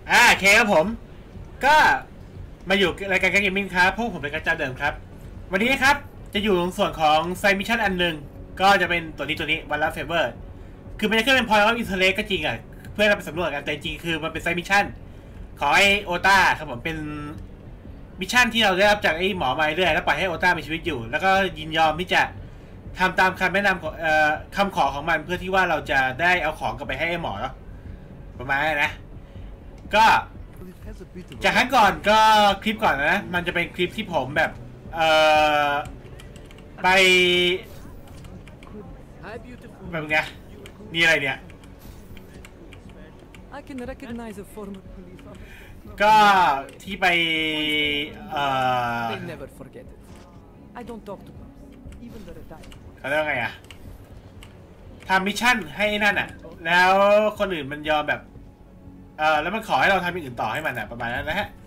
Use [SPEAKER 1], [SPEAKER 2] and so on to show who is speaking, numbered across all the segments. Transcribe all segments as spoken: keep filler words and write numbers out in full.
[SPEAKER 1] อ่าโอเคครับผมก็มาอยู่รายการเกมมิ่งครับพวกผมเป็นกระจายเดิมครับวันนี้ครับจะอยู่ในส่วนของไซมิชชั่นอันหนึ่งก็จะเป็นตัวนี้ตัวนี้วันละเฟเวอร์คือมันจะขึ้นเป็นพอยต์ออฟอินเทอร์เน็ตก็จริงอ่ะเพื่อเราไปสำรวจกันแต่จริงคือมันเป็นไซมิชชั่นของไอโอตาครับผมเป็นมิชชั่นที่เราได้รับจากไอหมอมาเรื่อยแล้วปล่อยให้โอตามีชีวิตอยู่แล้วก็ยินยอมที่จะทำตามคำแนะนำของคำขอของมันเพื่อที่ว่าเราจะได้เอาของกลับไปให้ไอหมอเนาะประมาณนั้นนะก็จากครั้งก่อนก็คลิปก่อนนะมันจะเป็นคลิปที่ผมแบบเอ่อไปแบบไงนี่อะไรเนี่ยก็ที่ไปเอ่อเขาเรียกว่าไงอะทำมิชชั่นให้นั่นอะแล้วคนอื่นมันยอมแบบเออแล้วมันขอให้เราทำอย่างอื่นต่อให้มันอะประมาณนั้นนะฮะ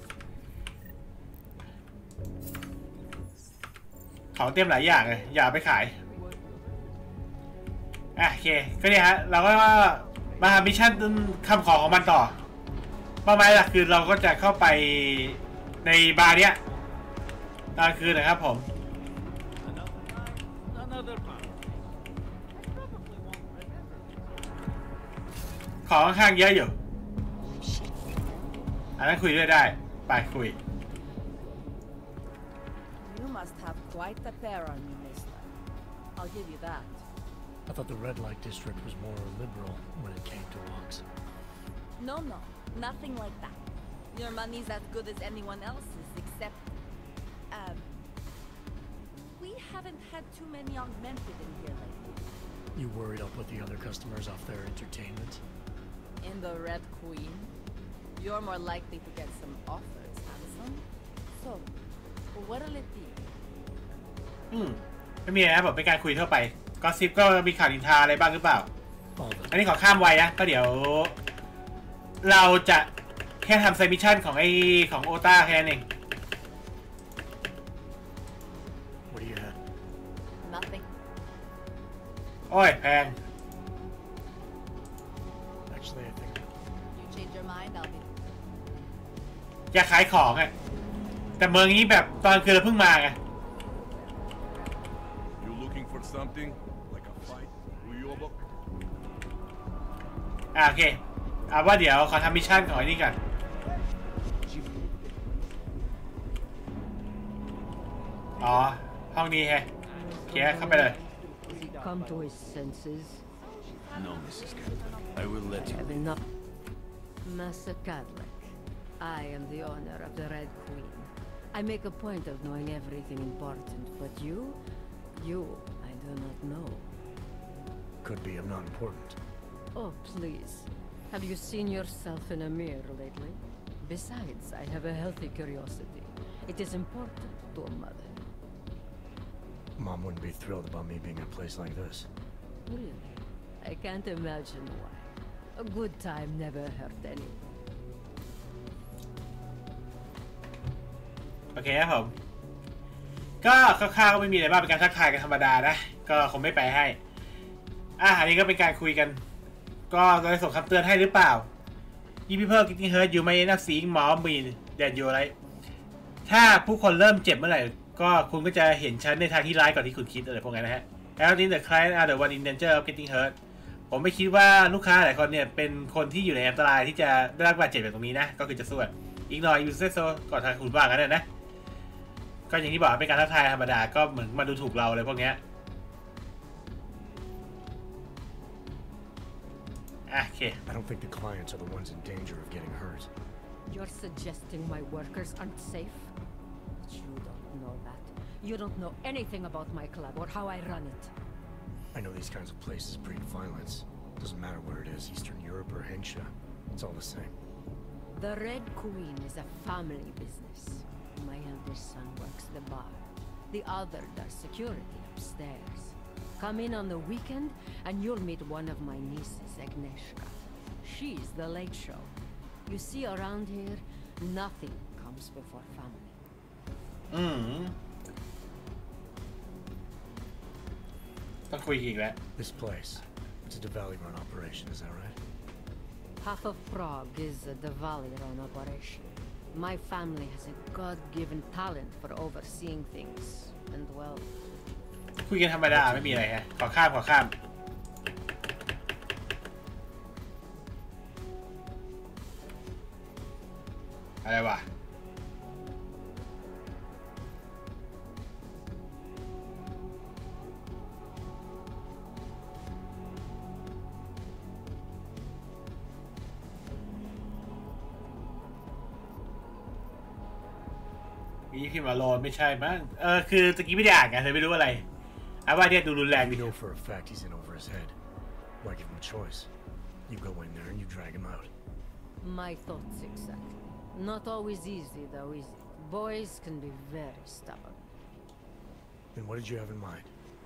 [SPEAKER 1] ของเตรียมหลายอย่างเลยอย่าไปขายอ่ะโอเคก็เนี่ยฮะเราก็มาทำมิชชั่นคำขอของมันต่อเป้าหมายหลักคือเราก็จะเข้าไปในบาร์เนี้ยตอนคืนนะครับผมของค่อนข้างเยอะอยู่อันนั้นคุยด้วยได้ไปคุย
[SPEAKER 2] You must have quite a pair on you, mister. I'll give you that.
[SPEAKER 3] I thought the red light district was more liberal when it came to walks.
[SPEAKER 2] No, no, nothing like that. Your money's as good as anyone else's, except, um, we haven't had too many augmented in here lately.
[SPEAKER 3] You worried I'll put the other customers off their entertainment?
[SPEAKER 2] In the Red Queen, you're more likely to get some offers, handsome. So, what'll it be?
[SPEAKER 1] อืมไม่มีนะแบบเป็นการคุยทั่วไปก็ซิปก็มีข่าวนินทาอะไรบ้างหรือเปล่าอันนี้ขอข้ามไว้นะก็เดี๋ยวเราจะแค่ทำไซมิชชั่นของไอของโอต้าแค่นั้นเอง
[SPEAKER 3] What do you have?
[SPEAKER 2] Nothing.
[SPEAKER 1] โอ้ยแพง
[SPEAKER 3] Actually, I think
[SPEAKER 2] You change your mind, I'll be.
[SPEAKER 1] อยากขายของอ่ะแต่เมืองนี้แบบตอนคือเราเพิ่งมาไง
[SPEAKER 4] Something like a fight. Who you about?
[SPEAKER 1] อ่าโอเคเอาว่าเดี๋ยวขอทำมิชชั่นของไอ้นี่กันอ๋อห้องนี้แฮะโอเคเข้าไปเลย
[SPEAKER 5] Come to his senses.
[SPEAKER 4] No, Missus Cadlick. I will let you.
[SPEAKER 5] Have enough. Master Cadlick, I am the owner of the Red Queen. I make a point of knowing everything important, but you, you. I do not know.
[SPEAKER 3] Could be I'm not important.
[SPEAKER 5] Oh, please. Have you seen yourself in a mirror lately? Besides, I have a healthy curiosity. It is important to a mother.
[SPEAKER 3] Mom wouldn't be thrilled about me being in a place like this.
[SPEAKER 5] Really? I can't imagine why. A good time never hurt anyone.
[SPEAKER 1] โอเคครับผมก็คร่าวๆก็ไม่มีอะไรมากเป็นการทักทายกันธรรมดานะก็คงไม่ไปให้อ่ะอันนี้ก็เป็นการคุยกันก็จะส่งคำเตือนให้หรือเปล่ายี่พี่เพิ่มกินเฮิร์ตอยู่ไม่นักสีหมอมีแดดอยู่อะไรถ้าผู้คนเริ่มเจ็บเมื่อไหร่ก็คุณก็จะเห็นฉันในทางที่ร้ายก่อนที่คุณคิดอะไรพวกนั้นนะฮะแล้วนี่ the client are the one in danger of getting hurt ผมไม่คิดว่าลูกค้าหลายคนเนี่ยเป็นคนที่อยู่ในอันตรายที่จะได้รับบาดเจ็บแบบตรงนี้นะก็คือจะสู้อีกหน่อยยูเซโซก่อนทางคุณว่ากันนะก็อย่างที่บอกเป็นการทักทายธรรมดาก็เหมือนมาดูถูกเราเลยพวกเนี้ยอ่ะโอเค
[SPEAKER 3] I don't think the clients are the ones in danger of getting hurt.
[SPEAKER 5] You're suggesting my workers aren't safe? But you don't know that. You don't know anything about my club or how I run it.
[SPEAKER 3] I know these kinds of places breed violence. Doesn't matter where it is, Eastern Europe or Hensha. It's all the same.
[SPEAKER 5] The Red Queen is a family business. My eldest son works the bar. The other does security upstairs. Come in on the weekend and you'll meet one of my nieces, Agnieszka. She's the late show. You see around here, nothing comes before family.
[SPEAKER 1] อืมต้องคุยอีกแล้ว
[SPEAKER 3] This place, it's a Diwali run operation, is that right?
[SPEAKER 5] Half of Prague is a Devaliron operation. My family has a God-given talent for overseeing things, and well...
[SPEAKER 1] คุยกันธรรมดาไม่มีอะไรฮะขอข้ามขอข้ามอะไรวะมีพิมพ์มาโลนไม่ใช่มั้งเออคือตะกี้ไม่ได้อ่านไงเลยไม่รู้อะไรเอาว่าเนี่ยดูรุนแรงดิ
[SPEAKER 3] You know for a fact he's in over his head. Why give him a choice? You go in there and you drag him out.
[SPEAKER 5] My thoughts exactly. Not always easy, though, is it? Boys can be very stubborn.
[SPEAKER 3] Then what did you have in mind?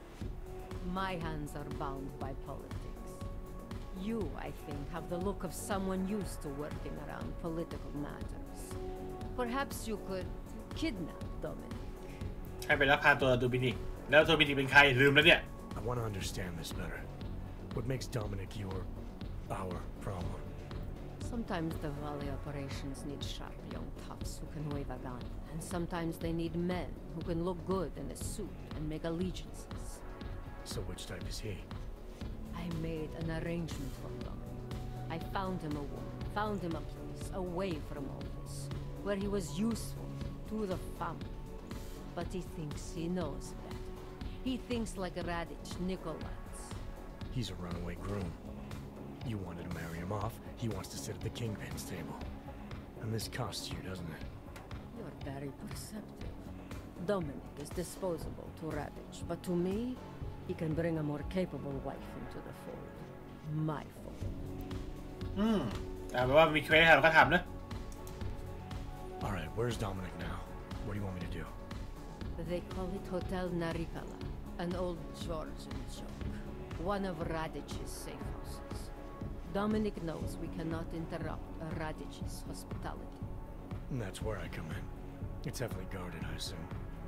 [SPEAKER 5] My hands are bound by politics. You, I think, have the look of someone used to working around political matters. Perhaps you could kidnap Dominic.
[SPEAKER 1] ให้ไปรับพาตัวโดมินิกแล้วโดมินิกเป็นใครลืมแล้วเนี่ย
[SPEAKER 3] I want to understand this better. What makes Dominic your, our problem?
[SPEAKER 5] Sometimes the Valley operations need sharp young toughs who can wave a gun, and sometimes they need men who can look good in a suit and make allegiances.
[SPEAKER 3] So which type is he?
[SPEAKER 5] I made an arrangement for Dominic. I found him a woman, found him a place away from all this, where he was useful to the family. But he thinks he knows better. He thinks like Radich Nikolaites.
[SPEAKER 3] He's a runaway groom. You wanted to marry him off, he wants to sit at the kingpin's table. And this costs you, doesn't it?
[SPEAKER 5] You're very perceptive. Dominic is disposable to Radich, but to me, he can bring a more capable wife into the fold. My fault.
[SPEAKER 1] อืมแต่แปลว่ามีเควสให้เราก็ทำนะ
[SPEAKER 3] Alright, where's Dominic now? What do you want me to do?
[SPEAKER 5] They call it Hotel Narikala, an old Georgian joke. One of Radich's safe houses. Dominic knows we cannot interrupt Radich's hospitality.
[SPEAKER 3] And that's where I come in. It's heavily guarded, I assume.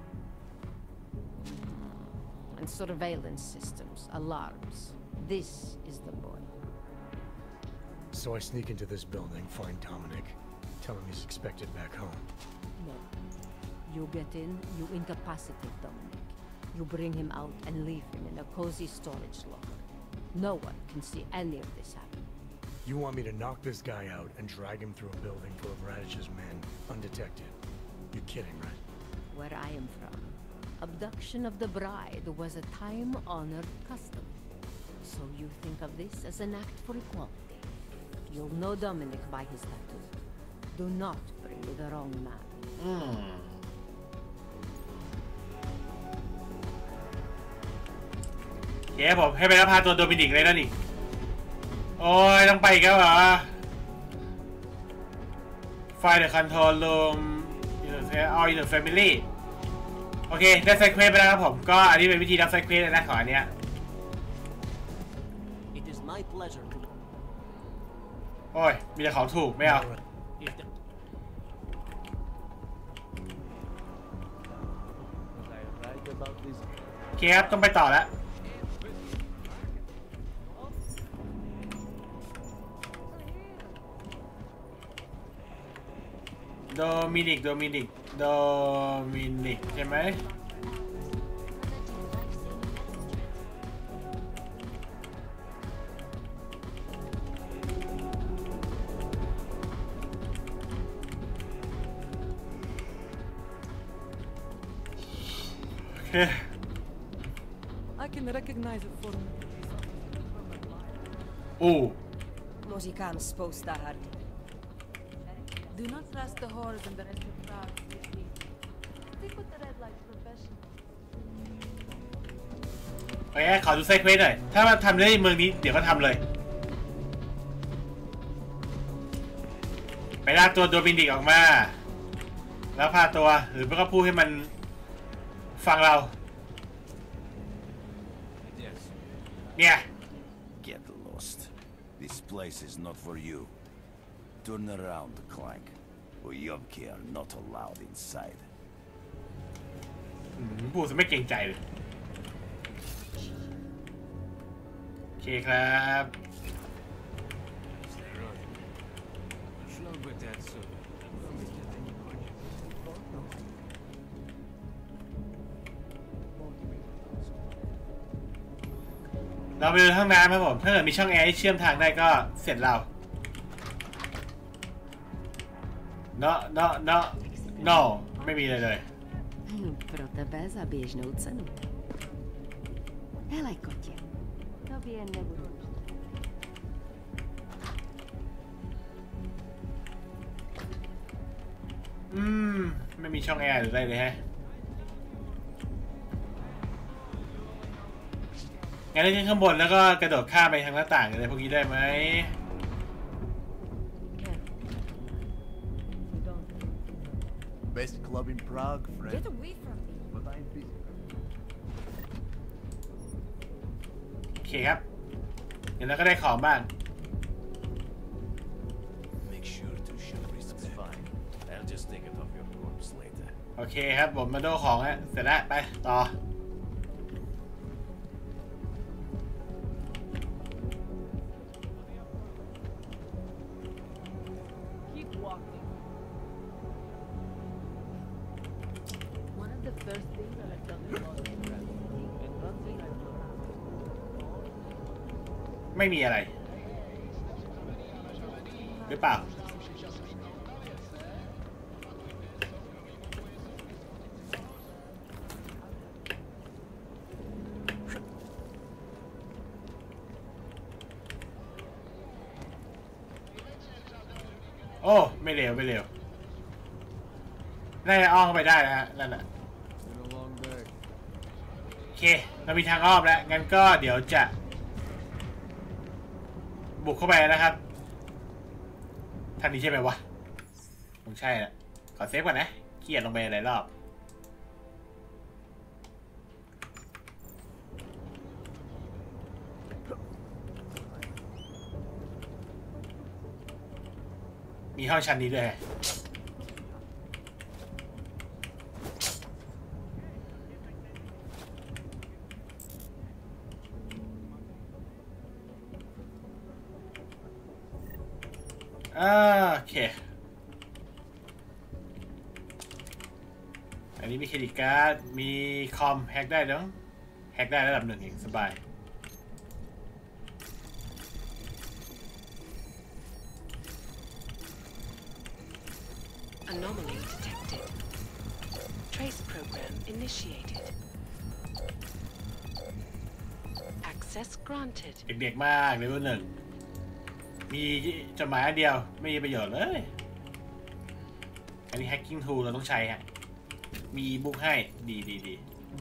[SPEAKER 5] And surveillance systems, alarms. This is the boy.
[SPEAKER 3] So I sneak into this building, find Dominic, tell him he's expected back home.
[SPEAKER 5] No. You get in, you incapacitate Dominic. You bring him out and leave him in a cozy storage locker. No one can see any of this happen.
[SPEAKER 3] You want me to knock this guy out and drag him through a building full of Radich's men, undetected? You're kidding, right?
[SPEAKER 5] Where I am from, abduction of the bride was a time-honored custom. So you think of this as an act for equality. You'll know Dominic by his tattoo. Do not bring me the wrong man.
[SPEAKER 1] อืมเย้ผมให้ไปรับพาตัวโดมินิกเลยนะนี่โอ้ยต้องไปอีกแล้วเหรอไฟเดอะคอนโทรลรูมอินเตอร์เฟซออลอินเตอร์แฟมิลี่โอเคได้ไซเควสไปแล้วครับผมก็อันนี้เป็นวิธีรับไซเควสนะของอันเนี้ย
[SPEAKER 6] It is my pleasure to
[SPEAKER 1] โอ้ยมีแต่ของถูกไม่เอา
[SPEAKER 6] if the
[SPEAKER 1] โอเคครับต้องไปต่อแล้วโดมินิกโดมินิกโดมินิกใช่ไหมโอเค
[SPEAKER 2] I can recognize it for me.
[SPEAKER 1] อู้
[SPEAKER 7] Muzikam sposta hard.
[SPEAKER 2] Do not trust the whores and the rest of Prague with me. Stick with the red light professional.
[SPEAKER 1] โอเคขอดูไซเควสหน่อยถ้ามาทำได้เมืองนี้เดี๋ยวก็ทำเลยไปลากตัวโดมินิกออกมาแล้วพาตัวหรือไม่ก็พูดให้มันฟังเรา
[SPEAKER 4] Yes.
[SPEAKER 1] เนี่ย
[SPEAKER 8] Get lost. This place is not for you. Turn around, Clank. Uyobki are not allowed inside.
[SPEAKER 1] อืมพูดซะไม่เกรงใจเลยโอเคครับ
[SPEAKER 9] with that soon.
[SPEAKER 1] เราไปดูห้องน้ำครับผมถ้าเกิดมีช่องแอร์ที่เชื่อมทางได้ก็เสร็จเราเนาะเนาะเนาะ no ไม่มีเลยเลย
[SPEAKER 5] Proto bez a běžnou cenu. Hele, kotě, tobě nebudu.
[SPEAKER 1] อืมไม่มีช่องแอร์หรืออะไรเลยฮะงั้นเราขึ้นข้างบนแล้วก็กระโดดข้ามไปทางหน้าต่างอะไรพวกนี้ได้ไหม
[SPEAKER 4] Best club in Prague, friend.
[SPEAKER 2] Get away from me.
[SPEAKER 4] But I'm busy.
[SPEAKER 1] โอเคครับเดี๋ยวเราก็ได้ของบ้าง
[SPEAKER 8] Make sure to show respect. It's fine. I'll just take it off your corpse later.
[SPEAKER 1] โอเคครับผมมาดูของแล้วเสร็จแล้วไปต่อ
[SPEAKER 2] Keep walking.
[SPEAKER 6] One of the first things that I've done is lost my breath. And one thing I've learned.
[SPEAKER 1] ไม่มีอะไรหรือเปล่าโอ้ไม่เร็วไม่เร็วน่าจะอ้อมเข้าไปได้นะฮะนั่นแหละ
[SPEAKER 4] Been a long day.
[SPEAKER 1] โอเคเรามีทางอ้อมแล้วงั้นก็เดี๋ยวจะบุกเข้าไปนะครับทางนี้ใช่ไหมวะคงใช่แหละขอเซฟก่อนนะเกียดลงไปหลายรอบมีห้องชั้นนี้ด้วยโอเคอันนี้มีเครดิตการ์ดมีคอมแฮกได้แล้วแฮกได้ระดับหนึ่งเองสบาย
[SPEAKER 10] Anomaly detected. Trace program initiated. Access granted.
[SPEAKER 1] เด็กๆมากเลเวลหนึ่งมีจดหมายอันเดียวไม่มีประโยชน์เลยอันนี้ hacking tool เราต้องใช้ฮะมีบุ๊กให้ดีดีดี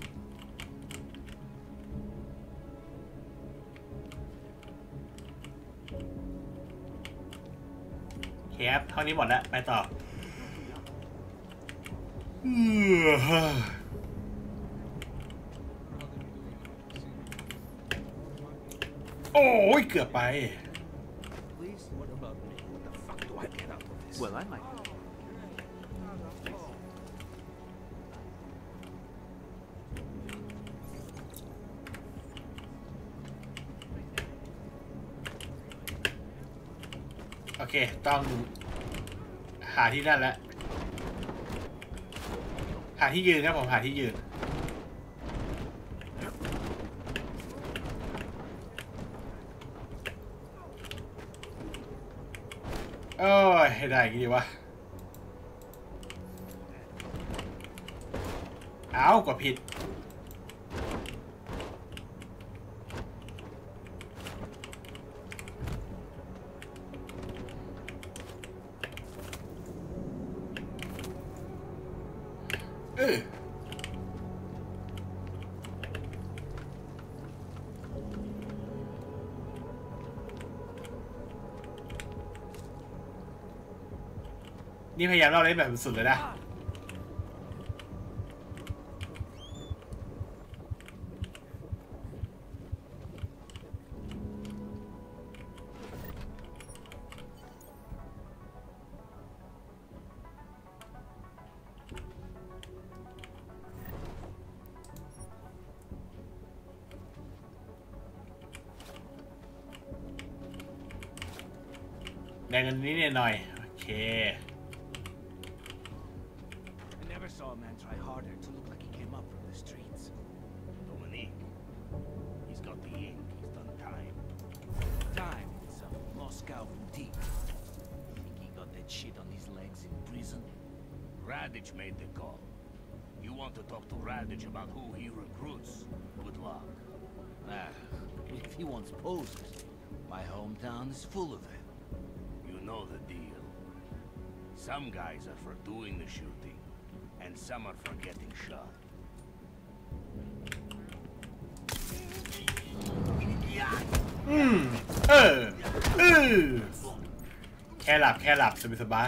[SPEAKER 1] โอเคครับเท่านี้หมดแล้วไปต่อโอ้ยเกือบไป
[SPEAKER 4] Please, what about me? What the fuck do I get out of this?
[SPEAKER 9] Well, I might. โอเคต้องหาที่นั่นแล้วหาที่ยืนครับผมหาที่ยืนโอ้ยให้ได้กี่ดีวะเอากว่าผิดเออนี่พยายามเล่าเล่นแบบสุดเลยนะแดงกันนิดหน่อยโอเค
[SPEAKER 1] เค
[SPEAKER 4] I never saw a man try harder to look like he came up from the streets.
[SPEAKER 8] Dominique. He's got the ink. He's done time.
[SPEAKER 4] Time in some Moscow boutique. Think he got that shit on his legs in prison?
[SPEAKER 8] Radich made the call. You want to talk to Radich about who he recruits? Good luck.
[SPEAKER 4] Ah, if he wants posers, my hometown is full of them.
[SPEAKER 8] You know the deal. Some guys are for doing the shooting, and some are for getting shot.
[SPEAKER 1] อืมเออเออแค่หลับแค่หลับสบายสบาย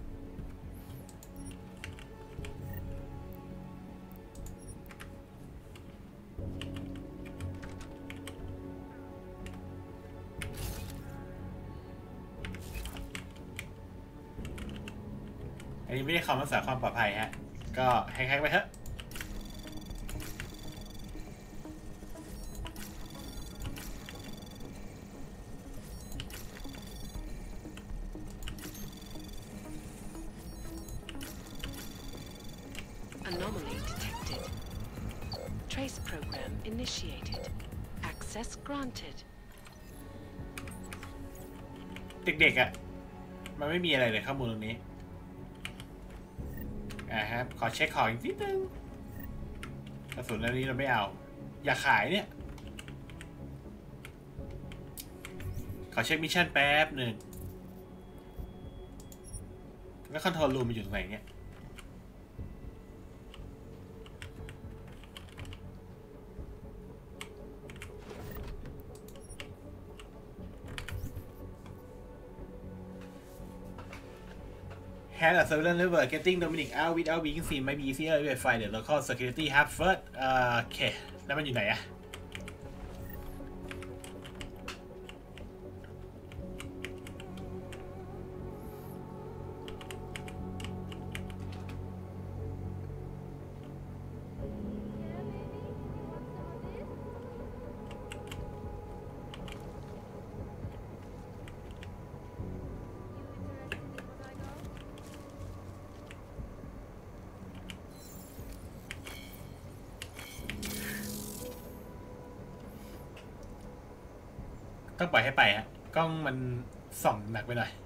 [SPEAKER 1] อันนี้ไม่ได้คำรักษาความปลอดภัยฮะก็แฮกๆไปเถอะ
[SPEAKER 10] Anomaly detected. Trace program initiated. Access granted.
[SPEAKER 1] เด็กๆอ่ะมันไม่มีอะไรเลยข้อมูลตรงนี้อ่าครับขอเช็คของอีกนิดนึงกระสุนอันนี้เราไม่เอาอย่าขายเนี่ยขอเช็คมิชชั่นแป๊บหนึ่งแล้วคอนโทรลรูมมันอยู่ตรงไหนเนี่ยHad a surveillance network getting Dominic out without being seen might be easier to verify the local security hub first โอเคแล้วมันอยู่ไหนอะต้องปล่อยให้ไปฮะกล้องมันส่องหนักไปหน่อย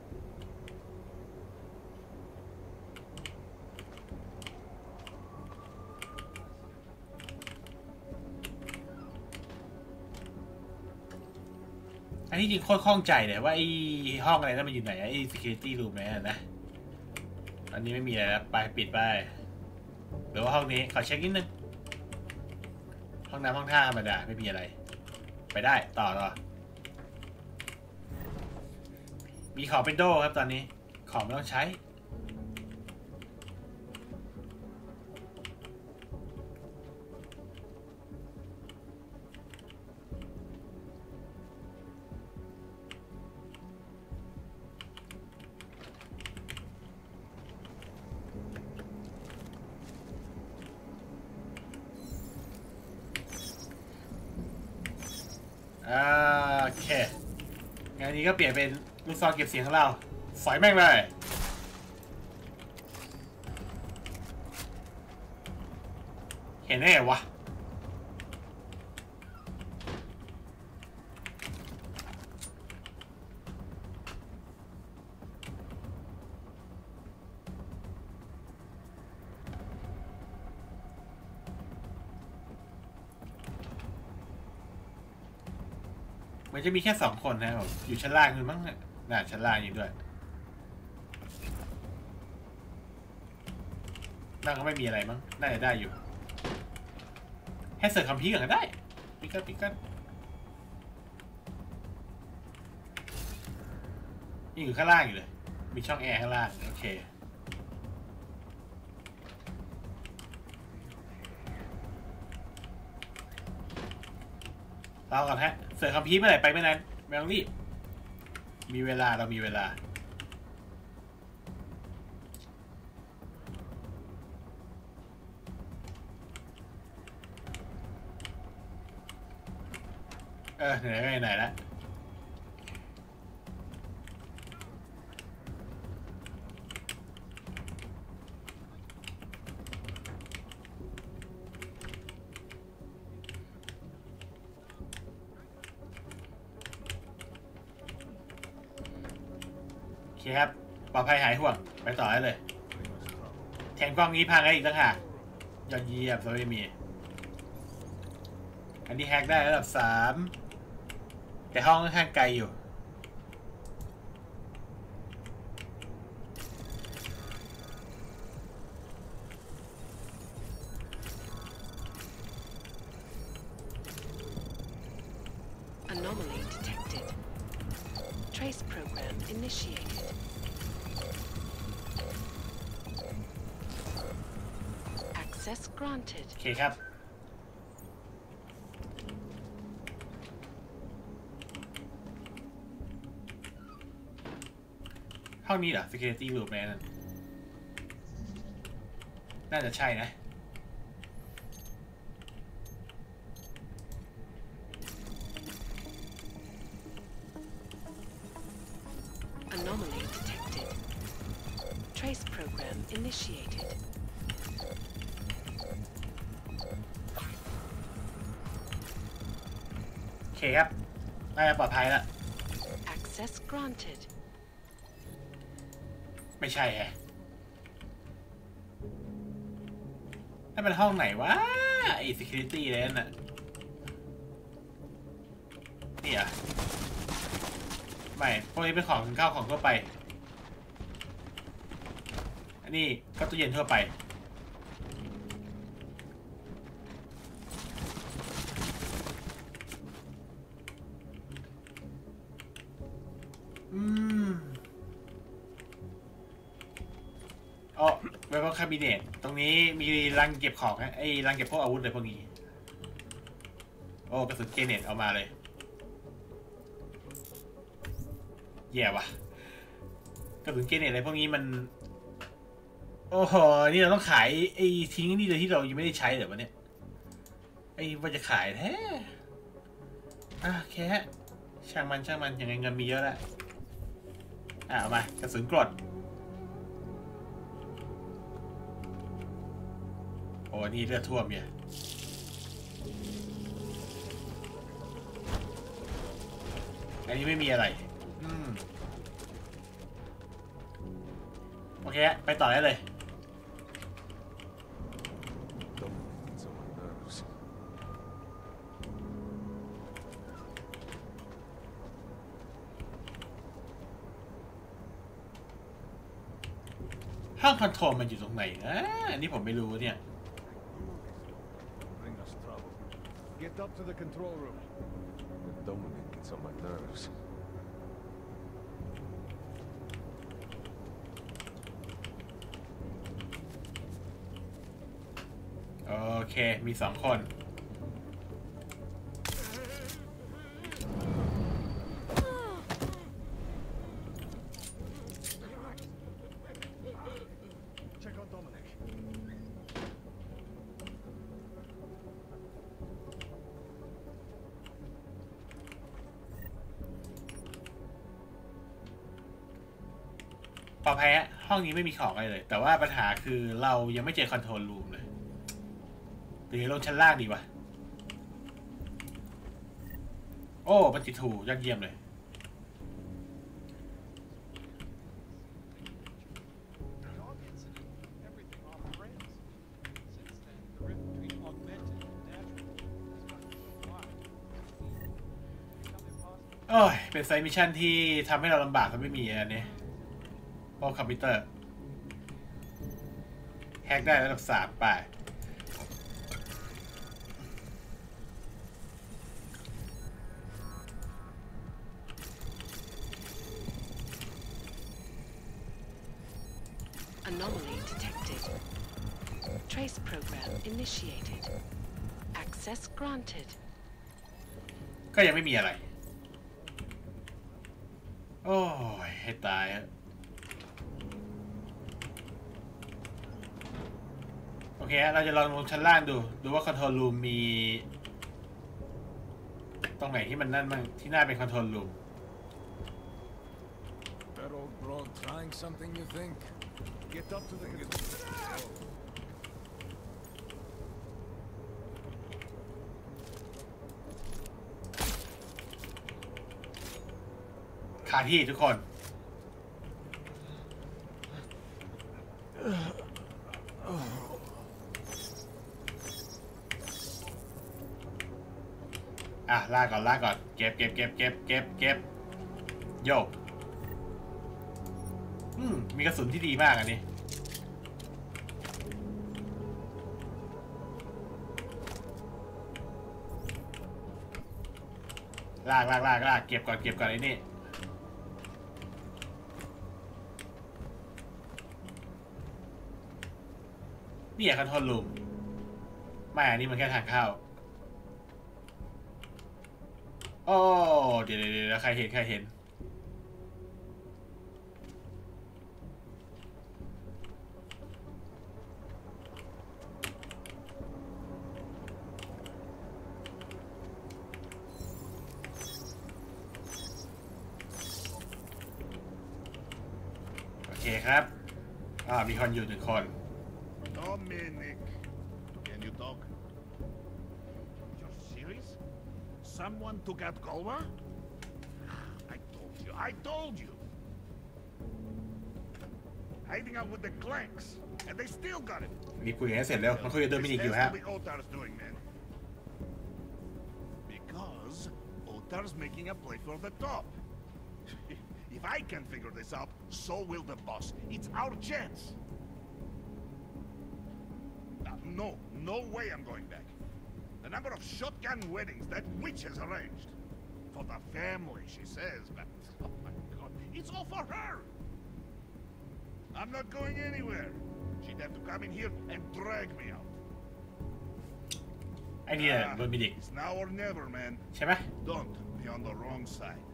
[SPEAKER 1] อันนี้จริงโคตรคล่องใจเลยว่าไอ้ห้องอะไรนั่นมันอยู่ไหนไอ้ security room ไหนนะอันนี้ไม่มีอะไรแล้วไปปิดไปหรือว่าห้องนี้ขอเช็คนิดนึงห้องน้ำห้องท่าธรรมดาไม่มีอะไรไปได้ต่อต่อมีของเป็นโดครับตอนนี้ของไม่ต้องใช้โอเคงานนี้ก็เปลี่ยนเป็นลูกซองเก็บเสียงของเราสอยแม่งเลยเห็นได้ไงวะมันจะมีแค่สองคนนะครับอยู่ชั้นล่างคือมั้งน่าชั้นล่างอยู่ด้วยนั่งก็ไม่มีอะไรมั้งน่าจะได้อยู่ให้เสิร์ฟคัมภีร์ก่อนก็ได้ปิกกันปิกกันยังอยู่ข้างล่างอยู่เลยมีช่องแอร์ข้างล่างโอเครอก่อนฮะเสิร์ฟคัมภีร์เมื่อไหร่ไปเมื่อนั้นไม่ต้องรีบมีเวลาเรามีเวลาเออไหนไหนไหนละเคครับปลอดภัยหายห่วงไปต่อได้เลยแทงกล้องนี้พังได้อีกต่างหากยอดเยี่ยมสวยมีอันนี้แฮกได้ระดับสามแต่ห้องค่อนข้างไกลอยู่
[SPEAKER 10] Anomaly detected. Trace program initiated. Access granted.
[SPEAKER 1] โอเคครับห้องนี้เหรอ security room แม่นั่นน่าจะใช่นะ
[SPEAKER 10] Anomaly detected. Trace program initiated.
[SPEAKER 1] โอเคครับน่าจะปลอดภัยแล้ว
[SPEAKER 10] Access granted.
[SPEAKER 1] ไม่ใช่แฮะนั่นเป็นห้องไหนวะไอ้ security เลยนั่นน่ะนี่อ่ะไม่พวกนี้เป็นของข้าวของทั่วไปอันนี้ก็ตู้เย็นทั่วไปอืมอ๋อไว้ว่าคาบิเนตตรงนี้มีรังเก็บของไอ้รังเก็บพวกอาวุธอะไรพวกนี้โอ้กระสุนเกรเนตเอามาเลยแย่ว่ะกระสุนเกรเนตอะไรพวกนี้มันโอ้โหนี่เราต้องขายไอ้ทิ้งนี่เลยที่เรายังไม่ได้ใช้เหรอวะเนี่ยไอ้ว่าจะขายแท้อ่ะแค่ช่างมันช่างมันยังไงเงินมีเยอะแล้วอ่ะเอามากระสุนกรดโอ้นี่เลือดท่วมเนี่ยอันนี้ไม่มีอะไรอืมโอเคไปต่อได้เลยห้องคอนโทรลมันอยู่ตรงไหนนะอันนี้ผมไม่รู้เนี่ย
[SPEAKER 3] Bring us trouble. Get up to the control room. The Dominic gets on my nerves.
[SPEAKER 1] โอเคมีสองคน
[SPEAKER 3] Check on Dominic.
[SPEAKER 1] ปลอดภัยฮะห้องนี้ไม่มีของอะไรเลยแต่ว่าปัญหาคือเรายังไม่เจอคอนโทรลรูมเลยหรือลงชั้นล่างดีวะโอ้บันจิทูยอดเยี่ยมเลย โอ้ยเป็นไซมิชชั่นที่ทำให้เราลำบากมันไม่มีอันนี้เพราะคอมพิวเตอร์แฮกได้ระดับสามไป
[SPEAKER 10] Anomaly detected. Trace program initiated. Access granted.
[SPEAKER 1] ก็ยังไม่มีอะไรโอ้ยให้ตายฮะโอเคเราจะลองลงชั้นล่างดูดูว่าคอนโทรลรูมมีตรงไหนที่มันนั่นบ้างที่น่าเป็นคอนโทรลรูม
[SPEAKER 3] That old broad trying something, you think? Get up to the control.
[SPEAKER 1] ขาที่ทุกคนอ่ะลากก่อนลากก่อนเก็บเก็บเก็บเก็บเก็บเก็บโยกอืมมีกระสุนที่ดีมากอันนี้ลากลากลากลากเก็บก่อนเก็บก่อนไอ้นี่นี่อย่าคอนโทรลลูมไม่อันนี้มันแค่ทางเข้าโอ้เดี๋ยวเดี๋ยวใครเห็นใครเห็นโอเคครับอ่ามีคนอยู่หนึ่งคน
[SPEAKER 11] Dominic, can you talk? You're serious? Someone took out Golma? I told you, I told you! Hiding out with the Clanks, and they still got him!
[SPEAKER 1] รีบคุยกันให้เสร็จแล้วมันคุยกับโดมินิกอยู่ฮะ
[SPEAKER 11] Otar's doing, man. Because Otar's making a play for the top. If I can figure this out, so will the boss. It's our chance. No, no way I'm going back. The number of shotgun weddings that witch has arranged. For the family, she says, but... Oh my god, it's all for her! I'm not going anywhere. She'd have to come in here and drag me out.
[SPEAKER 1] ไอ้นี่โดมินิก
[SPEAKER 11] It's now or never, man.
[SPEAKER 1] ใช่ไหม
[SPEAKER 11] Don't be on the wrong side.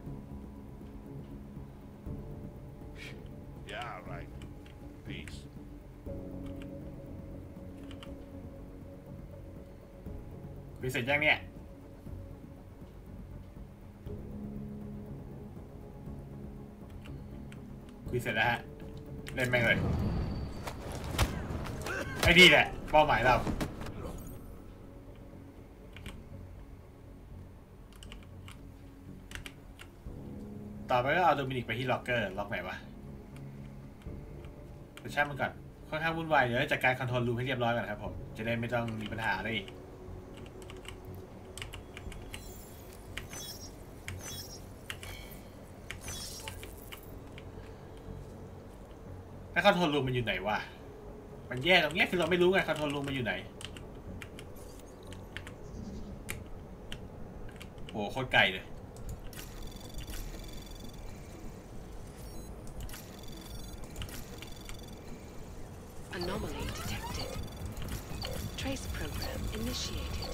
[SPEAKER 11] Yeah, right. Peace.
[SPEAKER 1] คุยเสร็จยังเนี่ยคุยเสร็จแล้วฮะเล่นแม่งเลยไอ้นี่แหละเป้าหมายเราต่อไปก็เอาโดมินิกไปที่ล็อกเกอร์ล็อกไหนวะไปช่างมันก่อนค่อนข้างวุ่นวายเดี๋ยวจัดการคอนโทรลรูมให้เรียบร้อยก่อนครับผมจะได้ไม่ต้องมีปัญหาอะไรอีกแล้วคอนโทรลรูมมันอยู่ไหนวะมันแย่ตรงนี้คือเราไม่รู้ไงคอนโทรลรูมมันอยู่ไหนโอ้โคตรไกลเลย
[SPEAKER 10] Anomaly detected. Trace program initiated.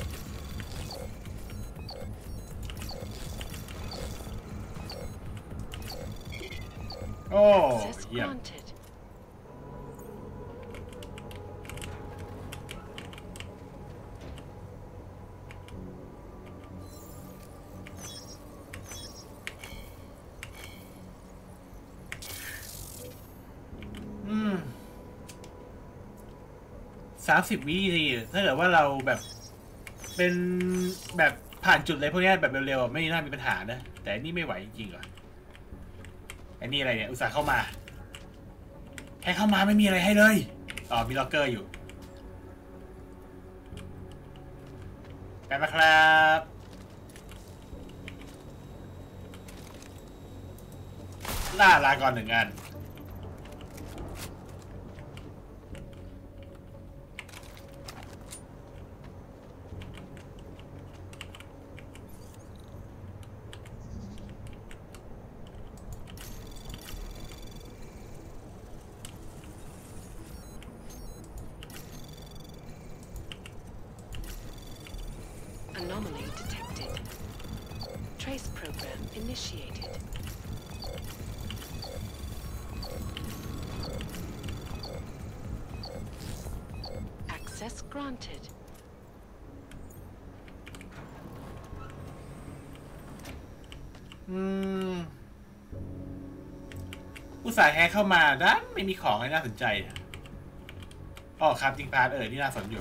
[SPEAKER 1] Oh,
[SPEAKER 10] Access
[SPEAKER 1] yeah.
[SPEAKER 10] granted.
[SPEAKER 1] Hmm. สามสิบวินาทีถ้าเกิดว่าเราแบบเป็นแบบผ่านจุดอะไรพวกนี้แบบเร็วๆไม่น่ามีปัญหานะแต่นี่ไม่ไหวจริงๆเหรอไอ้นี่อะไรเนี่ยอุตส่าห์เข้ามาแค่เข้ามาไม่มีอะไรให้เลยอ๋อมีล็อกเกอร์อยู่ไปมาครับล่าลาก่อนหนึ่งอัน
[SPEAKER 10] Anomaly detected. Trace program initiated. Access granted.
[SPEAKER 1] อืมอุตส่าห์แฮกเข้ามาด้านไม่มีของอะไรน่าสนใจอ๋อครับจริงพาร์ทเออนี่น่าสนอยู่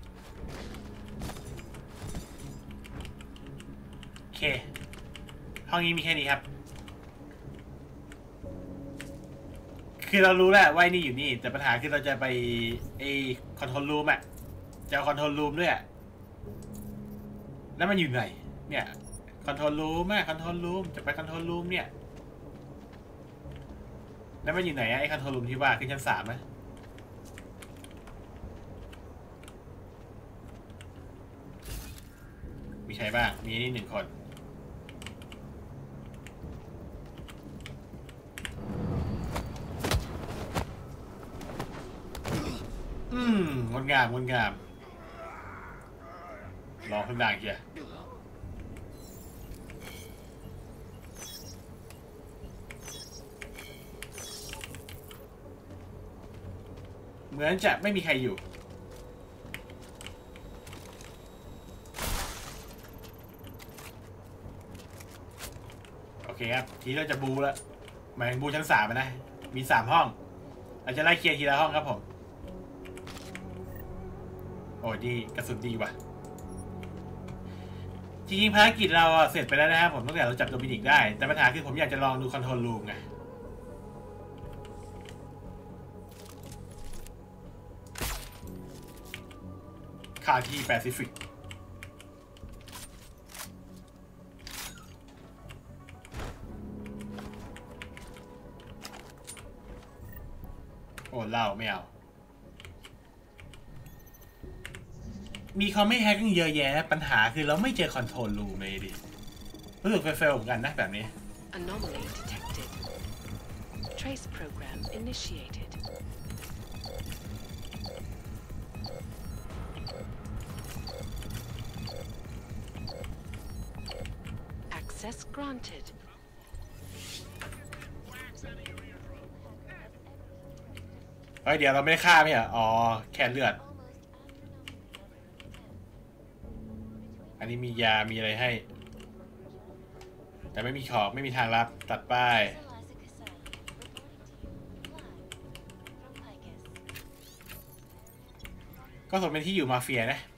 [SPEAKER 1] โอเคห้องนี้มีแค่นี้ครับคือเรารู้แหละว่านี่อยู่นี่แต่ปัญหาคือเราจะไปไอคอนโทรลรูมอะจะเอาคอนโทรลรูมด้วยอะแล้วมันอยู่ไหนเนี่ยคอนโทรลรูมแม่คอนโทรลรูมจะไปคอนโทรลรูมเนี่ยแล้วมันอยู่ไหนไอคอนโทรลรูมที่ว่าขึ้นชั้นสามไหมมีใครบ้างมีนี่หนึ่งคนอืมงดงามงดงามรอคนดังเชียเหมือนจะไม่มีใครอยู่โอเคครับทีเราจะบูแล้วหมายถึงบูชั้นสามนะมีสามห้องเราจะไล่เคลียร์ทีละห้องครับผมโอ้ดีกระสุนดีว่ะจริงๆภารกิจเราเสร็จไปแล้วนะครับผมตั้งแต่เราจับโดมินิกได้แต่ปัญหาคือผมอยากจะลองดูคอนโทรลรูมไงคาที่แปซิฟิกโอ้เล่าไม่เอามีคอมไม่แฮกเยอะแยะปัญหาคือเราไม่เจอคอนโทรลรูมเลยดิรู้สึกเฟลๆเหมือนกันนะแบบนี้
[SPEAKER 10] Anomaly detected. Trace program initiated. Access granted.
[SPEAKER 1] เฮ้ยเดี๋ยวเราไม่ได้ฆ่าไม่เหรออ๋อแค่เลือดอันนี้มียามีอะไรให้แต่ไม่มีขอบไม่มีทางลับตัดป้ายก็สมเป็นที่อยู่มาเฟียนะ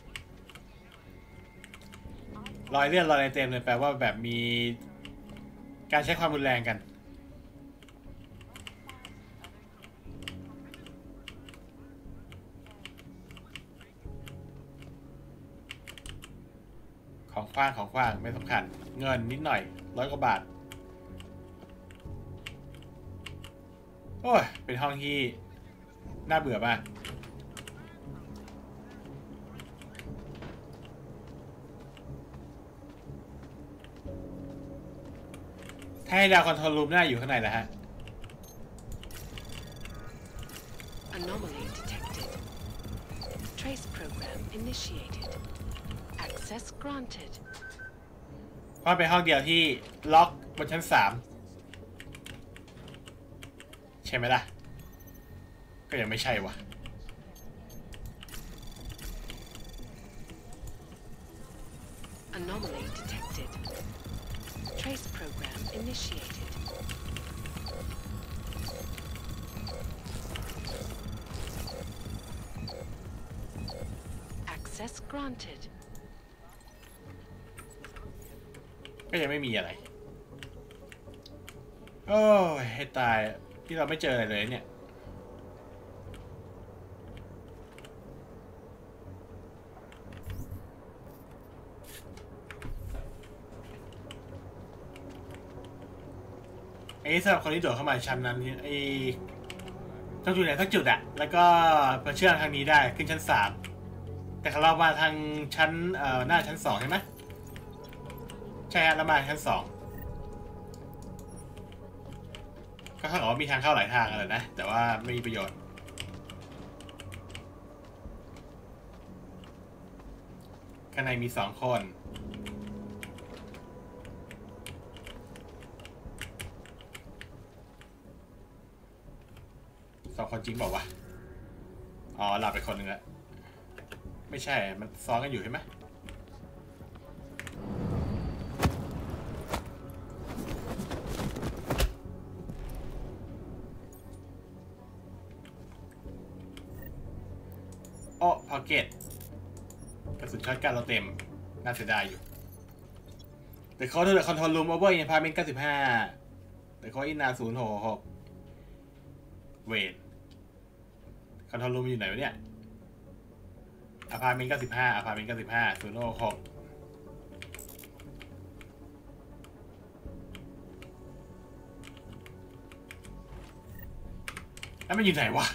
[SPEAKER 1] รอยเลือดรอยอะไรเต็มเลยแปลว่าแบบมีการใช้ความรุนแรงกันของขว้างของขว้างไม่สำคัญเงินนิดหน่อยร้อยกว่าบาทโอ้ยเป็นห้องที่น่าเบื่อมากถ้าให้ดาวคอนโทรลรูมน่าอยู่ข้างในแหละฮะ
[SPEAKER 10] Anomaly detected. Trace program initiated. Access granted.
[SPEAKER 1] เพราะเป็นห้องเดียวที่ล็อกบนชั้นสามใช่ไหมล่ะก็ยังไม่ใช่วะ
[SPEAKER 10] Anomaly detected. Trace program initiated. Access granted.
[SPEAKER 1] ก็ยังไม่มีอะไรโอ้ยให้ตายที่เราไม่เจออะไรเลยเนี่ยไอ้สำหรับคนที่โดดเข้ามาชั้นนั้นไอ้ต้องจุดไหนสักจุดอะแล้วก็มาเชื่อมทางนี้ได้ขึ้นชั้นสามแต่เรามาทางชั้นเอ่อหน้าชั้นสองใช่ไหมใช่ฮะแล้วมาชั้นสองก็เท่ากับว่ามีทางเข้าหลายทางเลยนะแต่ว่าไม่มีประโยชน์ข้างในมีสองคนสองคนจริงบอกว่าอ๋อหลับไปคนหนึ่งแล้วไม่ใช่มันซ้อนกันอยู่ใช่ไหมโอ้พอเกตกระสุนช็อตกันเราเต็มน่าเสียดายอยู่แต่เขาเธอคอนโทรลรูมโอเวอร์อินพาร์ตเมนต์เก้าสิบห้าแต่เขาอินนาศูนย์หกหกเวนคอนโทรลรูมอยู่ไหนวะเนี่ยอพาร์ตเมนต์เก้าสิบห้าอพาร์ตเมนต์เก้าสิบห้าศูนย์หกหกแล้วมันอยู่ไหนวะ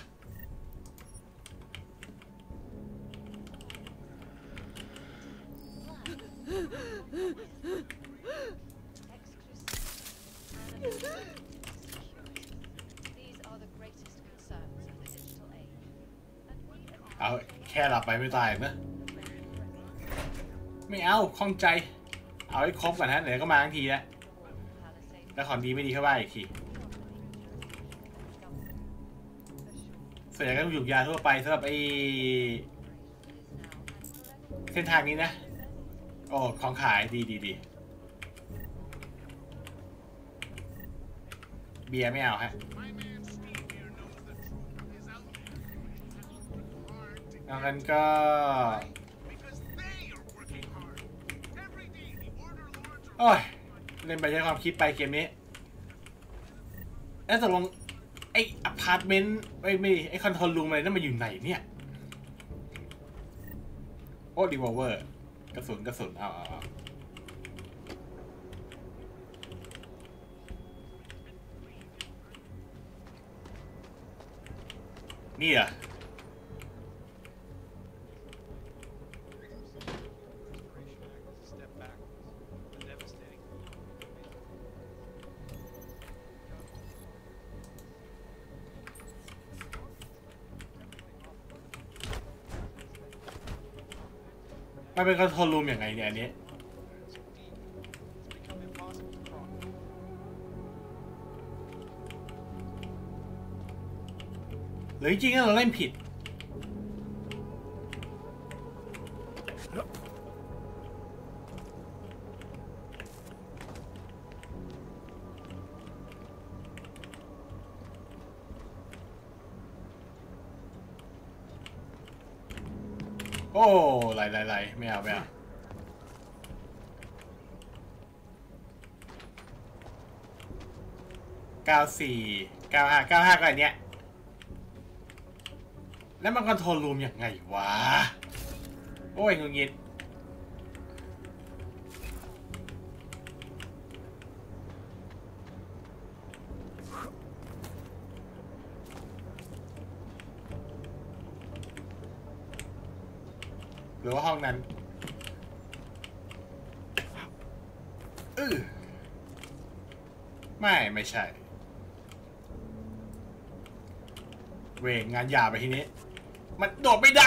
[SPEAKER 1] เอาแค่หลับไปไม่ตายนะไม่เอาข้องใจเอาให้ครบก่อนฮะเดี๋ยวก็มาทั้งทีแล้วแล้วของดีไม่ดีเข้าบ้านอีกทีส่วนใหญ่ก็หยุกยาทั่วไปสำหรับไอ้เส้นทางนี้นะโอ้ของขายดีดีดีเบียร์ไม่เอาฮะดังนั้นก็โอ้ยเล่นไปใช้ความคิดไปเกมนี้แล้วตกลงไอ้อพาร์ตเมนต์ไอ้ไม่ไอ้คอนโทรลรูมอะไรนั่นมันอยู่ไหนเนี่ยโอ้รีวอลเวอร์กระสุนกระสุนเอาเอานี่อ่ะมันเป็นคอนโทรลรูมอย่างไงเนี่ยอันนี้หรือจริงๆเราเล่นผิดโอ้ไหลไหลไหลไม่เอาไม่เอาเก้าสี่เก้าห้าเก้าห้าก็อันเนี้ยแล้วมันคอนโทรลรูมยังไงวะโอ้ยงุนงิดหรือว่าห้องนั้นเออไม่ไม่ใช่เวงงานหยาบไปทีนี้มันโดดไม่ได้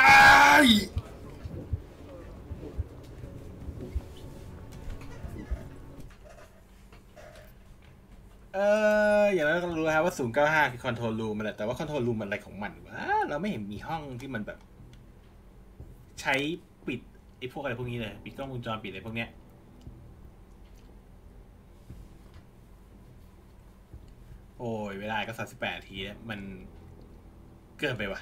[SPEAKER 1] เอออย่างนั้นก็รู้ครับว่าศูนย์เก้าห้าคือคอนโทรลรูมมันแหละแต่ว่าคอนโทรลรูมมันอะไรของมันวะเราไม่เห็นมีห้องที่มันแบบใช้ปิดไอ้พวกอะไรพวกนี้เลยปิดกล้องวงจรปิดอะไรพวกเนี้ยโอ้ยเวลาก็สามสิบแปดนาทีแล้วมันเกินไปว่ะ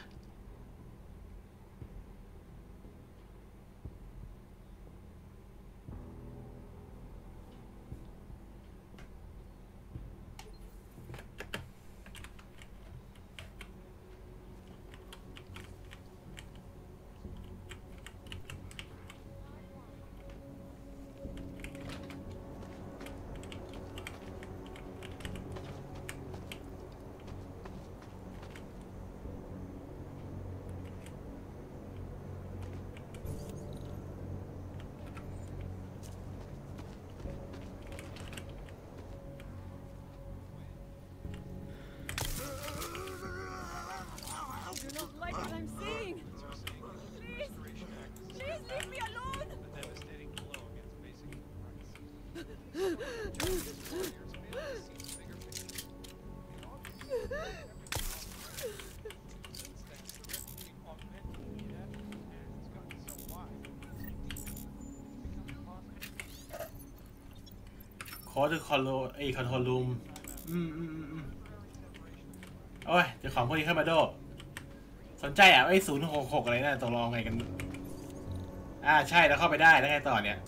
[SPEAKER 1] โค้ดคือคอนโทรไอ้คอนโทรลรูมอืมอืมอืมโอ้ยเจ้าของพวกนี้เข้ามาโดสนใจอ่ะไอ้ศูนย์หกหกอะไรน่ะตกลงไงกันอ่าใช่แล้วเข้าไปได้แล้วไงต่อเนี่ย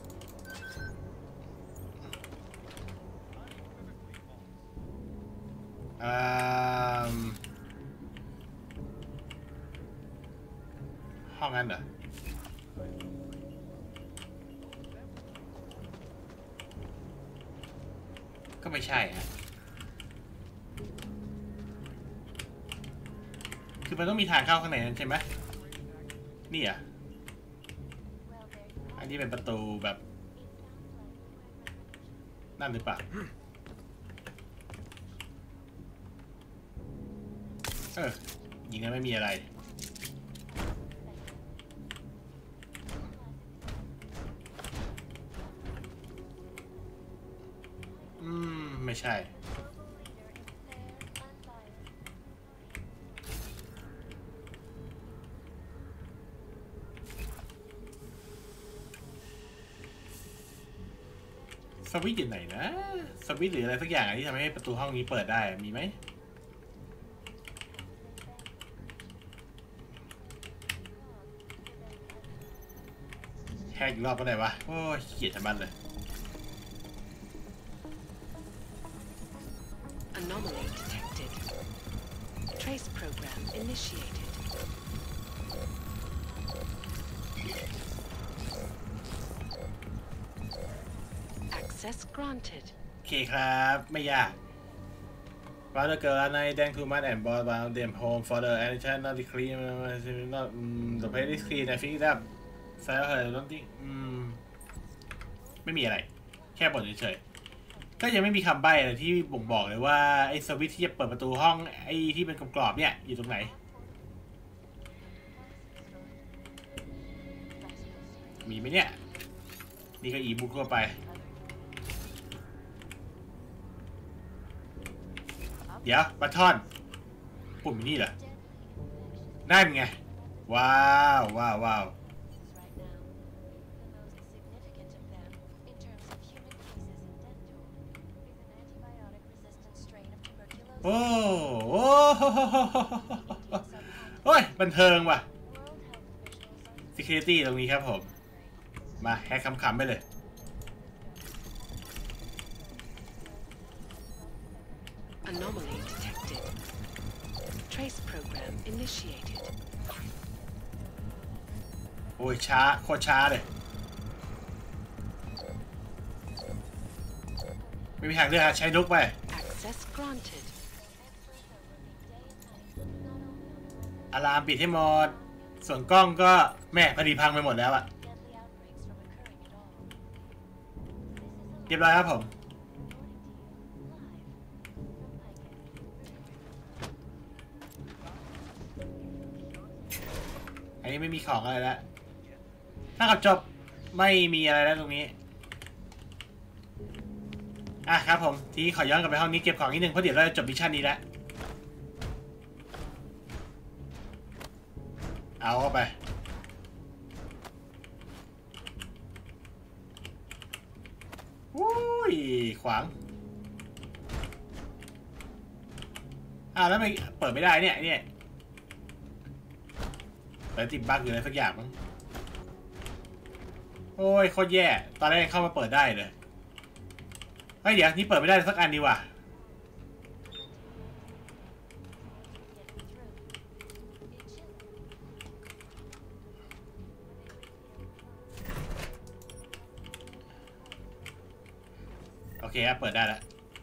[SPEAKER 1] อ่าห้องนั้นเหรอก็ไม่ใช่ฮะคือมันต้องมีทางเข้าข้างในนั้นใช่ไหมนี่อ่ะอันนี้เป็นประตูแบบนั่นหรือเปล่าเออยิงนั้นไม่มีอะไรอืมไม่ใช่สวิตช์อยู่ไหนนะสวิตช์หรืออะไรสักอย่างที่ทำให้ประตูห้องนี้เปิดได้มีไหมแฮกอีกรอบก็ได้วะโอ้ยเกลียดทั้งบ้านเลย
[SPEAKER 10] Anomaly detected. Trace program initiated. Access granted.
[SPEAKER 1] โอเคครับไม่ยาก Father girl last night drank too much and brought them home for the addition not clean not the place is clean I think that so her don't think อืมไม่มีอะไรแค่บ่นเฉยๆก็ยังไม่มีคำใบ้อะไรที่บ่งบอกเลยว่าไอ้สวิตช์ที่จะเปิดประตูห้องไอ้ที่เป็นกรอบๆเนี่ยอยู่ตรงไหนมีไหมเนี่ยนี่ก็อีบุ๊กทั่วไปเดี๋ยวบัตทอนปุ่มนี่เหรอนั่นไงว้าวว้าวว้าวโอ้โหโอ้ยบันเทิงว่ะ security ตรงนี้ครับผมมาแฮกคำๆไปเลย
[SPEAKER 10] Anomaly detected. Trace program initiated.
[SPEAKER 1] โอ้ยช้าโคตรช้าเลยไม่มีทางเลือกใช้ลุกไป
[SPEAKER 10] Access granted.
[SPEAKER 1] อะลามปิดให้หมดส่วนกล้องก็แม่พอดีพังไปหมดแล้วอะเรียบร้อยครับผมอันนี้ไม่มีของอะไรแล้วถ้ากับจบไม่มีอะไรแล้วตรงนี้อ่ะครับผมทีนี้ขอย้อนกลับไปห้องนี้เก็บของนิดนึงเพราะเดี๋ยวเราจะจบมิชชั่นนี้แล้วเอาเข้าไปอุ้ยขวางอ้าวแล้วไม่เปิดไม่ได้เนี่ยเนี่ยเปิดติดบั๊กอยู่อะไรสักอย่างมั้งโอ้ยโคตรแย่ตอนแรกเข้ามาเปิดได้เลยเฮ้ยเดี๋ยวนี่เปิดไม่ได้สักอันดีว่ะโอเคครับเปิดได้แล้ว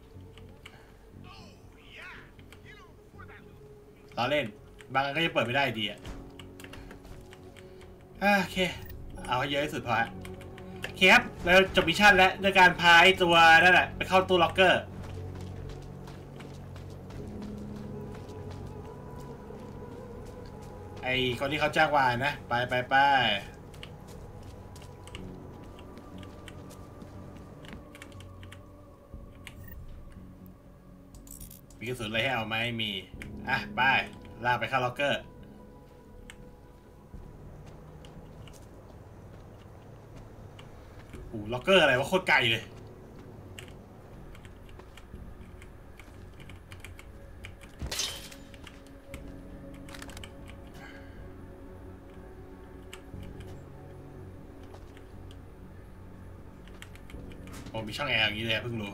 [SPEAKER 1] ล้อเล่นบางอันก็ยังเปิดไม่ได้ดีอ่ะโอเคเอาให้เยอะที่สุดพอฮะโอเคครับแล้วจบมิชชั่นแล้วด้วยการพาไอ้ตัวนั่นแหละไปเข้าตู้ล็อกเกอร์ไอ้คนที่เขาจ้างวานนะไปไปไปมีกระสุนอะไรให้เอาไหมมีอ่ะไปลากไปเข้าล็อกเกอร์โอ้ล็อกเกอร์อะไรวะโคตรไกลเลยโอ้มีช่องแอร์อย่างนี้เลยเพิ่งรู้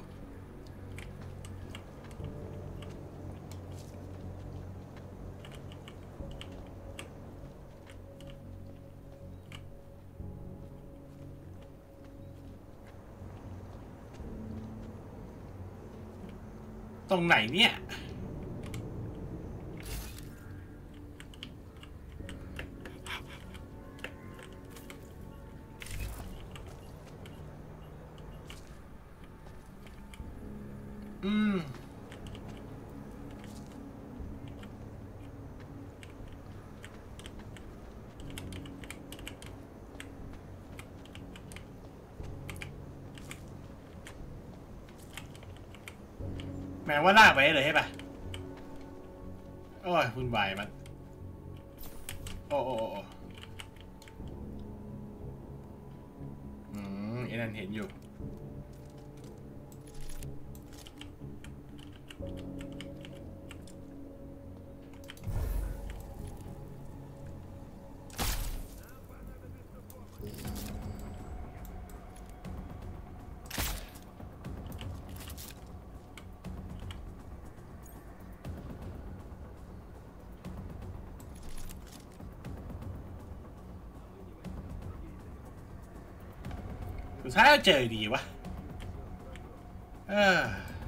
[SPEAKER 1] ตรงไหนเนี่ยอืมแม้ว่าลากไปเลยใช่ปะโอ้ยคุณวายมันโอ้โอ้โอ้อืมไอ้นั่นเห็นอยู่สุดท้ายก็เจอดีวะเออ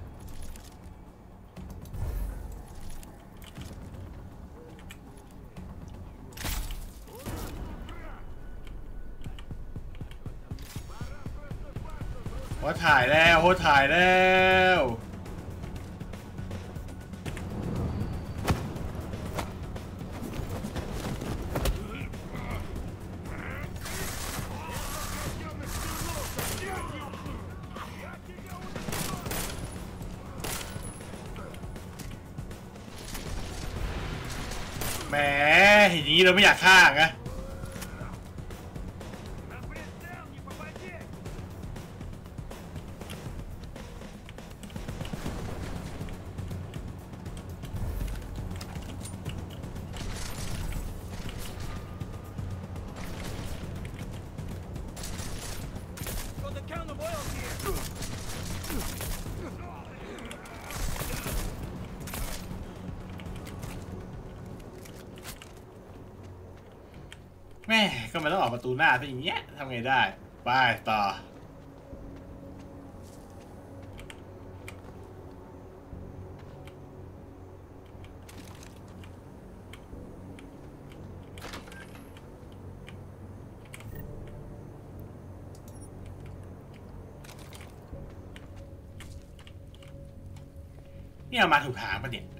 [SPEAKER 1] โหถ่ายแล้วโหถ่ายแล้วแหมอย่างนี้เราไม่อยากฆ่าไงแม่ก็มันต้องออกประตูหน้าเป็นอย่างเงี้ยทำไงได้ไปต่อนี่เอามาถูกทางปะเนี่ย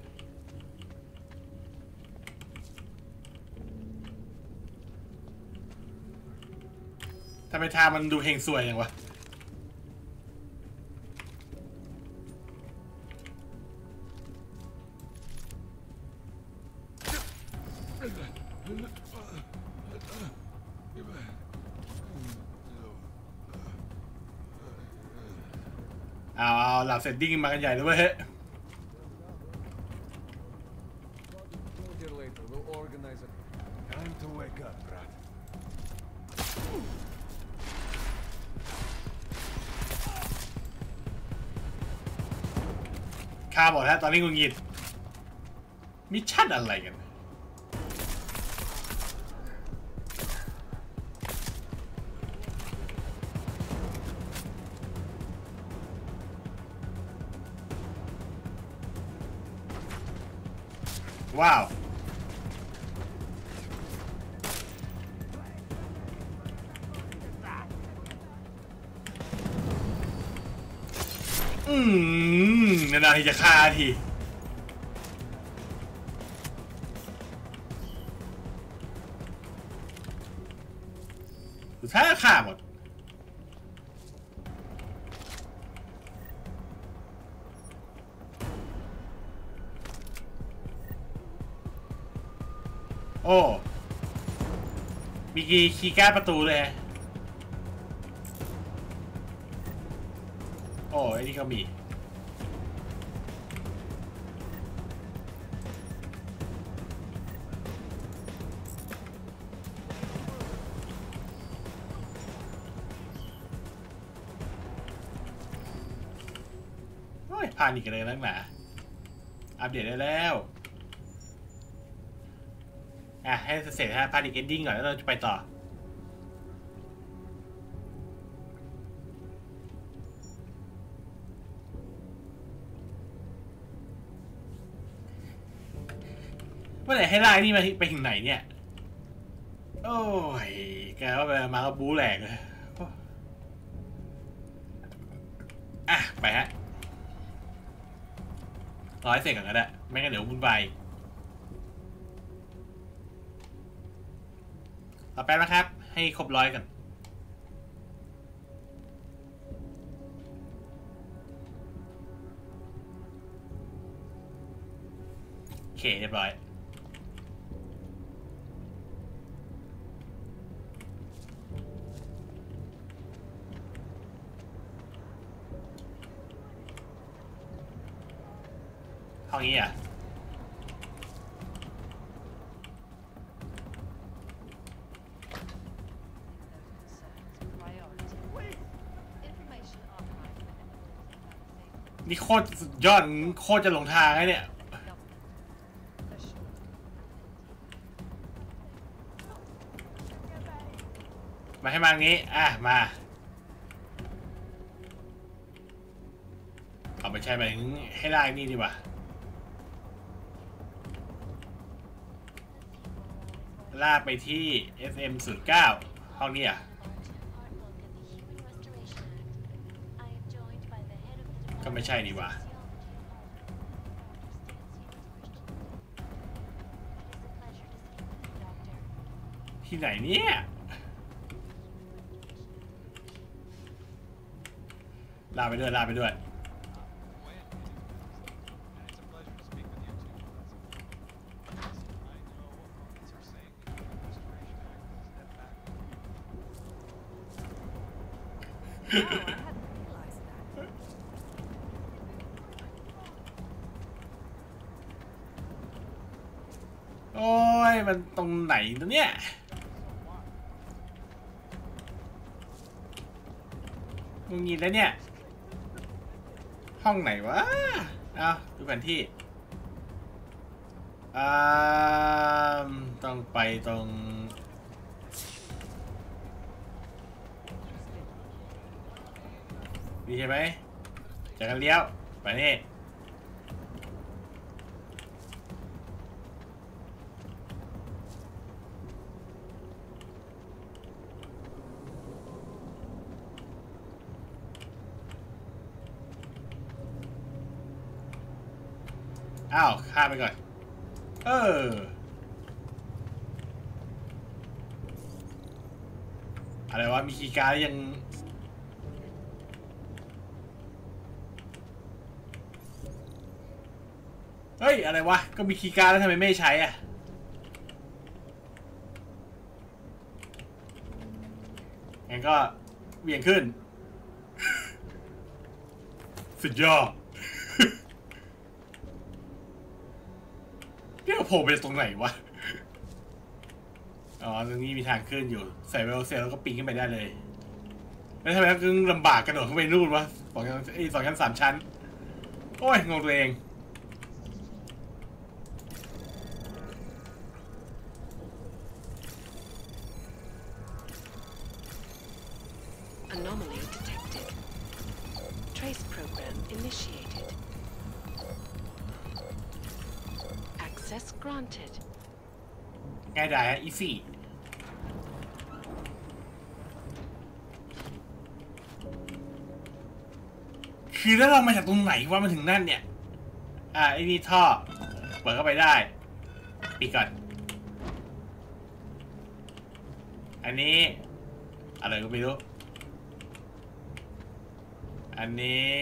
[SPEAKER 1] ทำไมทางมันดูเฮงสวยอย่างวะเอาเอาหลับเสร็จดิ้งมากันใหญ่เลยเว้ยข้าบอกแล้วตอนนี้กูงิดมิชชั่นอะไรกันว้าวอืมนานๆที่จะฆ่าทีสุดท้ายก็ฆ่าหมดโอ้มีคีย์การ์ดประตูเลยโอ้ไอ้นี่ก็มีโอ้ยผ่านอีกเลยนักหนาอัปเดตได้แล้วอ่ะให้เสร็จฮะผ่านอีกเอนดิ้งก่อนแล้วเราจะไปต่อมื่อไหร่ให้ไล่นี่มาไปถึงไหนเนี่ยโอ้ยแกว่าไปมาก็บู๊แหลกเลยอ่ะไปฮะร้อยเสร็จก่อนก็ได้ไม่งั้นเดี๋ยววุ่นวายต่อไปนะครับให้ครบร้อยกันโอเคเรียบร้อยห้องนี้อ่ะนี่โคตรสุดยอดโคตรจะหลงทางไอ้เนี่ยมาให้มาตรงนี้อ่ะมาเอาไปใช้ไปถึงให้ได้นี่ดีกว่าลากไปที่ เอฟ เอ็ม ศูนย์เก้า ห้องนี้อ่ะก็ไม่ใช่ดีกว่าที่ไหนเนี่ยลาไปด้วยลาไปด้วยโอ้ยมันตรงไหนตัวเนี้ยมึงยินแล้วเนี่ยห้องไหนวะเอาดูแผนที่อ่าต้องไปตรงนี่ใช่ไหมจากกันเลี้ยวไปนี่อ้าวข้ามไปก่อนเอออะไรวะมีคีย์การ์ดยังเฮ้ยอะไรวะก็มีคีย์การ์ดแล้วทำไมไม่ใช้อ่ะงั้นก็เบี่ยงขึ้นสุดยอดนี่เราโผล่ไปตรงไหนวะอ๋อตรงนี้มีทางขึ้นอยู่ใส่เวลเซลแล้วก็ปีนขึ้นไปได้เลยแล้วทำไมต้องลำบากกระโดดขึ้นไปนู่นวะสองชั้นไอ้สองชั้นสามชั้นโอ้ยงงตัวเอง
[SPEAKER 10] Anomaly detected. Trace program initiated. Access granted.
[SPEAKER 1] ง่ายดายฮะ easy คือแล้วเรามาจากตรงไหนว่ามาถึงนั่นเนี่ยอ่าไอ้นี่ท่อเปิดเข้าไปได้ปิดก่อนอันนี้อะไรก็ไม่รู้อันนี้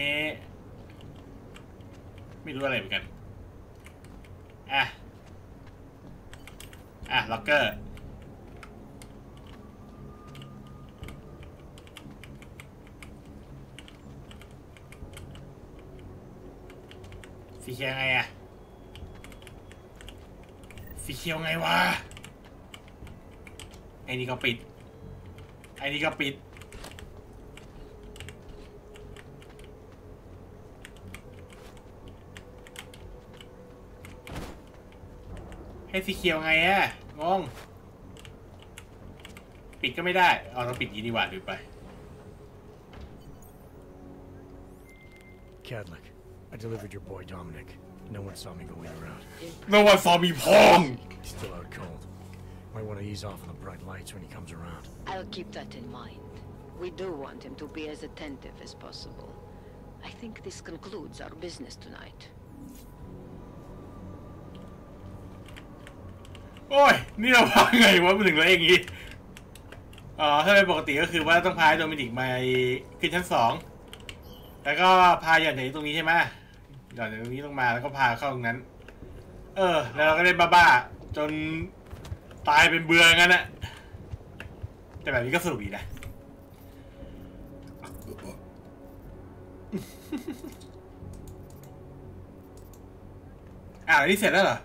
[SPEAKER 1] ไม่รู้อะไรเหมือนกันอ่ะอ่ะล็อกเกอร์สีเขียวไงอะสีเขียวไงวะไอ้นี่ก็ปิดไอ้นี่ก็ปิดให้สีเขียวไงอะงงปิดก็ไม่ได้เอาเราปิดยีดีกว่าดูไป
[SPEAKER 3] Cadlick, I delivered your boy Dominic. No one saw me going around.
[SPEAKER 1] No one saw me พอง
[SPEAKER 3] He's still out cold. Might want to ease off on the bright lights when he comes around.
[SPEAKER 5] I'll keep that in mind. We do want him to be as attentive as possible. I think this concludes our business tonight.
[SPEAKER 1] โอ้ยนี่เราพาไงวะมาถึงแล้วอย่างงี้อ๋อถ้าเป็นปกติก็คือว่าต้องพาโดมินิกมาขึ้นชั้นสองแล้วก็พาหย่อนจากตรงนี้ใช่ไหมหย่อนจากตรงนี้ลงมาแล้วก็พาเข้าตรงนั้นเออแล้วเราก็เล่นบ้าๆจนตายเป็นเบื่องั้นอะแต่แบบนี้ก็สนุกดีนะอ้าวนี่เสร็จแล้วเหรอ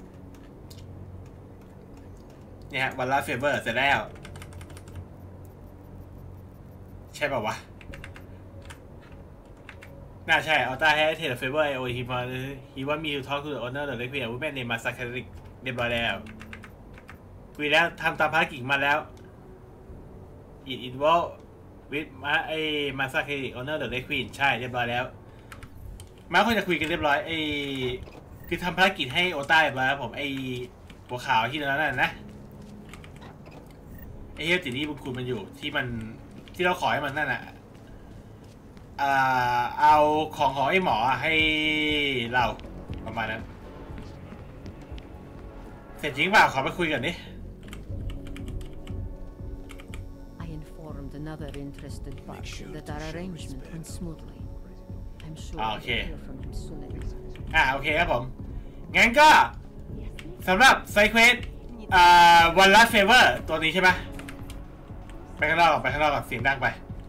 [SPEAKER 1] เนี่ยฮะวันละเฟเวอร์เสร็จแล้วใช่ป่าววะน่าใช่อัลต้าให้เทเลเฟเวอร์โอฮิมอนฮีว่ามีทอล์กทูเดอะออเนอร์เดอะเล็กเพียร์วูแมนเนมาซาคาริกเรียบร้อยแล้วคุยแล้วทำตามภารกิจมาแล้วอินอินวอลวิดมาไอมาซาคาริกออเนอร์เดอะเล็กควีนใช่เรียบร้อยแล้วมาคนจะคุยกันเรียบร้อยไอคือทำภารกิจให้โอต้าเรียบร้อยครับผมไอหัวขาวที่นั่นนะไอเฮียติดนี่บุญคุณมันอยู่ที่มันที่เราขอให้มันนั่นน่ะเอาของของไอ้หมอให้เราประมาณนั้นเสร็จจริงเปล่าขอไปคุยกันดิ
[SPEAKER 5] I informed another interested party that our arrangement went smoothly. I'm sure we'll hear from him soon enough.
[SPEAKER 1] อ่าโอเคครับผมงั้นก็สำหรับไซเควสวันละเฟเวอร์ตัวนี้ใช่ไหมไปข้างนอกก่อนไปข้างนอกก่อนเสียงดังไป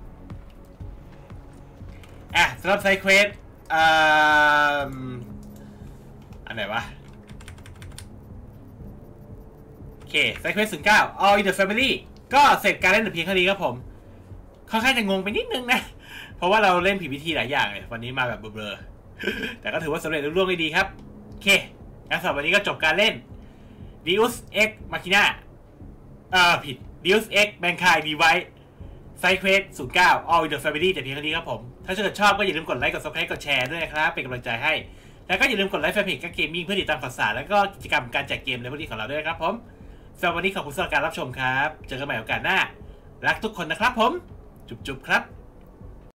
[SPEAKER 1] อ่ะสำหรับไซเควสอ่าอันไหนวะโอเคไซเควสศูนย์เก้า All in the Family ก็เสร็จการเล่นแต่เพียงเท่านี้ครับผมค่อนข้างจะงงไปนิดนึงนะเพราะว่าเราเล่นผิดวิธีหลายอย่างเลยวันนี้มาแบบเบลอๆแต่ก็ถือว่าสำเร็จรุ่งเรืองได้ดีครับโอเคงั้นสำหรับวันนี้ก็จบการเล่น Deus Ex Machina เอ่อผิด Deus Ex Mankind Divided ไซเควสศูนย์เก้า All in the Family แต่เพียงเท่านี้ครับผมถ้าเกิดชอบก็อย่าลืมกดไลค์กด Subscribe กดแชร์ด้วยนะครับเป็นกำลังใจให้แล้วก็อย่าลืมกดไลค์แฟนเพจกั๊กเกมมิ่งเพื่อติดตามข่าวสารแล้วก็กิจกรรมการแจกเกมในพวกนี้ของเราด้วยครับผมสำหรับวันนี้ขอบคุณสำหรับการรับชมครับเจอกันใหม่โอกาสหน้ารักทุกคนนะครับผมจุ๊บๆครับ